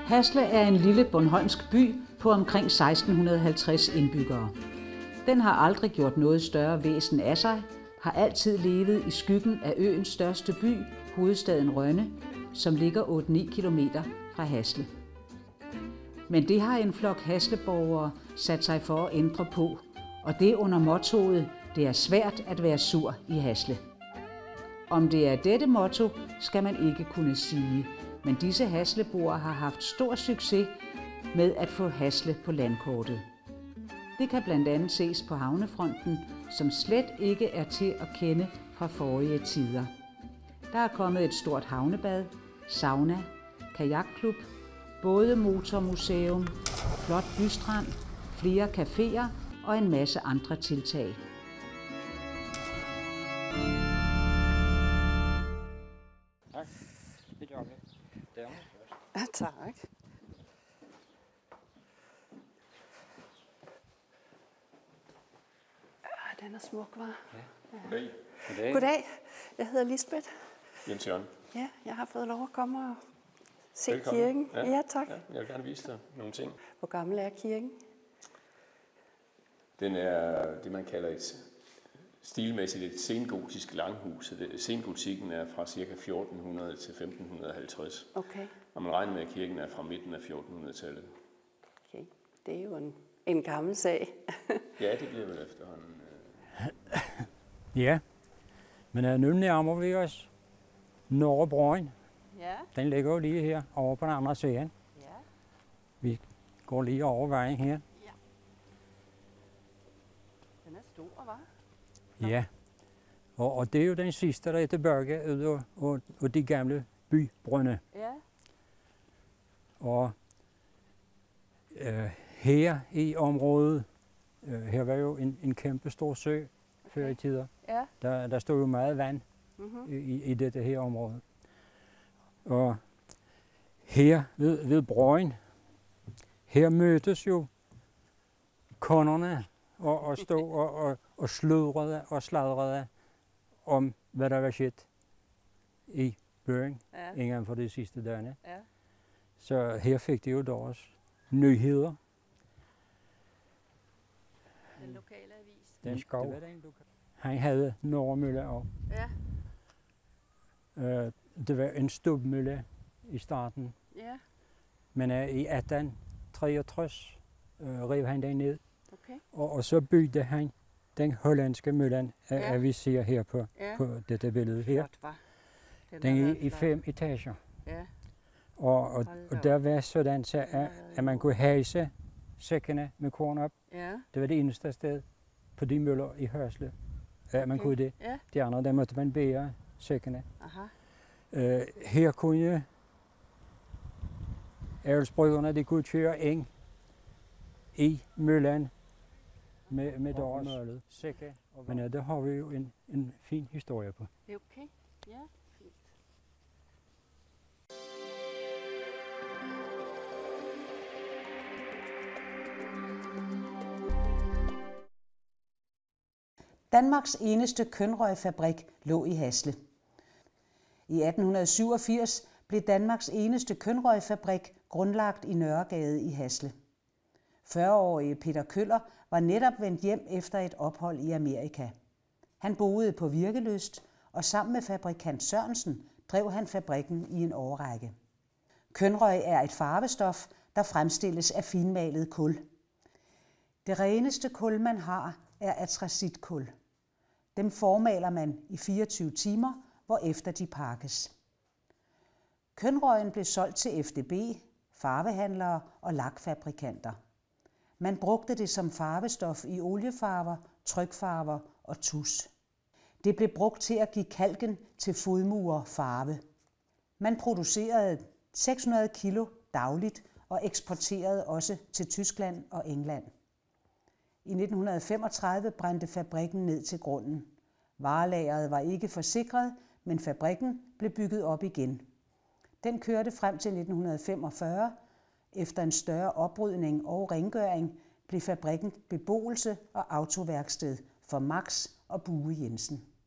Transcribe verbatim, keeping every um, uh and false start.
Hasle er en lille bornholmsk by på omkring seksten halvtreds indbyggere. Den har aldrig gjort noget større væsen af sig, har altid levet i skyggen af øens største by, hovedstaden Rønne, som ligger otte til ni kilometer fra Hasle. Men det har en flok hasleborgere sat sig for at ændre på, og det under mottoet, det er svært at være sur i Hasle. Om det er dette motto, skal man ikke kunne sige, men disse hasleboere har haft stor succes med at få Hasle på landkortet. Det kan blandt andet ses på havnefronten, som slet ikke er til at kende fra forrige tider. Der er kommet et stort havnebad, sauna, kajakklub, bådemotormuseum, flot bystrand, flere caféer og en masse andre tiltag. Tak. Det gør vi. Det er Ja, tak. Ja, den er smuk, hva'? Ja. Goddag. Goddag. Goddag. Jeg hedder Lisbeth. Jens Jørgen. Ja, jeg har fået lov at komme og se Velkommen. kirken. Ja, ja tak. Ja, jeg vil gerne vise dig nogle ting. Hvor gammel er kirken? Den er det, man kalder et stilmæssigt et sengotisk langhus. Sengotikken er fra ca. fjorten hundrede til femten halvtreds. Okay. Og man regner med, at kirken er fra midten af fjorten hundrede-tallet. Okay, det er jo en, en gammel sag. Ja, det bliver vel efterhånden. Ja, men uh, nu nærmer vi os Nørrebroen. Ja. Den ligger jo lige her over på den andre side. Ja. Vi går lige over vejen her. Ja. Den er stor, hva'? Ja, og, og det er jo den sidste, der er tilbage ud af, af, af de gamle bybrønde. Ja. Og øh, her i området, øh, her var jo en, en kæmpe stor sø okay. før i tider. Ja. Der, der stod jo meget vand Mm-hmm. i, i dette her område. Og her ved, ved broen, her mødtes jo kunderne og, og stod og, og, og sludrede og sladrede om, hvad der var sket i byen Ja. inden for de sidste dage. Ja. Så her fik de jo deres nyheder. Den lokale avis. Den skov. Han havde Nørremølle også. Ja. Uh, det var en stubmølle i starten, Ja. men uh, i atten treogtres uh, rev han den ned, Okay. og, og så byggede han den hollandske møllen, uh, Ja. vi ser her på, Ja. på dette billede her. Flot, hva'? Den, Den har er været i flot. fem etager, Ja. og, og, Hold da og der op. var sådan, så at, at man kunne hejse sækkene med korn op. Ja. Det var det eneste sted på de møller i Hørsle, at man Okay. kunne det. Ja. De andre, der måtte man bære sækkene. Aha. Uh, her kunne avlsbrødrene, de kunne køre ind i møllen med, med deres sække. Men ja, der har vi jo en, en fin historie på. Det er okay. Ja. Fint. Danmarks eneste kønrøgfabrik lå i Hasle. I atten syvogfirs blev Danmarks eneste kønrøgfabrik grundlagt i Nørregade i Hasle. fyrre-årige Peter Køller var netop vendt hjem efter et ophold i Amerika. Han boede på Virkelyst, og sammen med fabrikant Sørensen drev han fabrikken i en årrække. Kønrøg er et farvestof, der fremstilles af finmalet kul. Det reneste kul, man har, er atracitkul. Dem formaler man i fireogtyve timer, hvorefter de pakkes. Kønrøgen blev solgt til F D B, farvehandlere og lakfabrikanter. Man brugte det som farvestof i oliefarver, trykfarver og tus. Det blev brugt til at give kalken til fodmure farve. Man producerede seks hundrede kilo dagligt og eksporterede også til Tyskland og England. I nitten femogtredive brændte fabrikken ned til grunden. Varelageret var ikke forsikret, men fabrikken blev bygget op igen. Den kørte frem til nitten femogfyrre. Efter en større oprydning og rengøring blev fabrikken beboelse og autoværksted for Max og Bue Jensen.